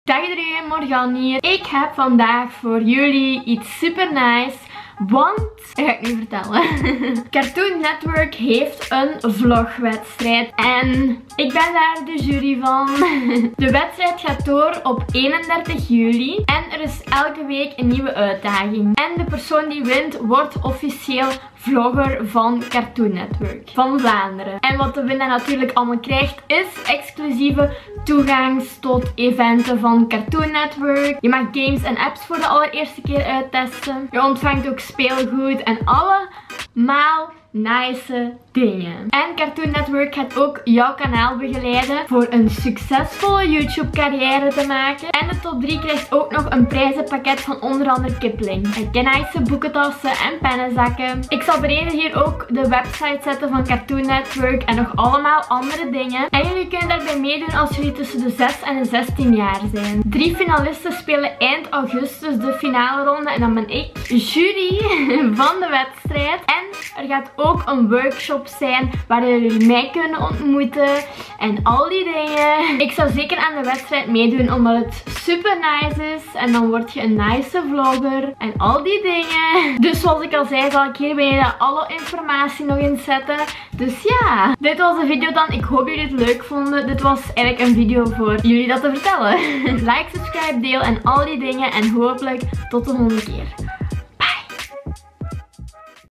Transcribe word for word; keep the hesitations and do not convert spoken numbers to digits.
Dag iedereen, Morgan hier. Ik heb vandaag voor jullie iets super nice. Want, dat ga ik nu vertellen. Cartoon Network heeft een vlogwedstrijd. En ik ben daar de jury van. De wedstrijd gaat door op eenendertig juli. En er is elke week een nieuwe uitdaging. En de persoon die wint wordt officieel vlogger van Cartoon Network. Van Vlaanderen. En wat de winnaar natuurlijk allemaal krijgt is exclusieve toegangs tot eventen van Cartoon Network. Je mag games en apps voor de allereerste keer uittesten. Je ontvangt ook speelgoed en allemaal nice dingen. En Cartoon Network gaat ook jouw kanaal begeleiden voor een succesvolle YouTube carrière te maken. En de top drie krijgt ook nog een prijzenpakket van onder andere Kipling. En nice boekentassen en pennenzakken. Ik zal beneden hier ook de website zetten van Cartoon Network en nog allemaal andere dingen. En jullie kunnen daarbij meedoen als jullie tussen de zes en de zestien jaar zijn. Drie finalisten spelen eind augustus de finale ronde en dan ben ik jury van de wedstrijd. En er gaat ook een workshop zijn waar jullie mij kunnen ontmoeten en al die dingen. Ik zou zeker aan de wedstrijd meedoen omdat het super nice is en dan word je een nice vlogger en al die dingen. Dus zoals ik al zei zal ik hier beneden alle informatie nog in zetten. Dus ja, dit was de video dan. Ik hoop jullie het leuk vonden. Dit was eigenlijk een video voor jullie dat te vertellen. Like, subscribe, deel en al die dingen en hopelijk tot de volgende keer.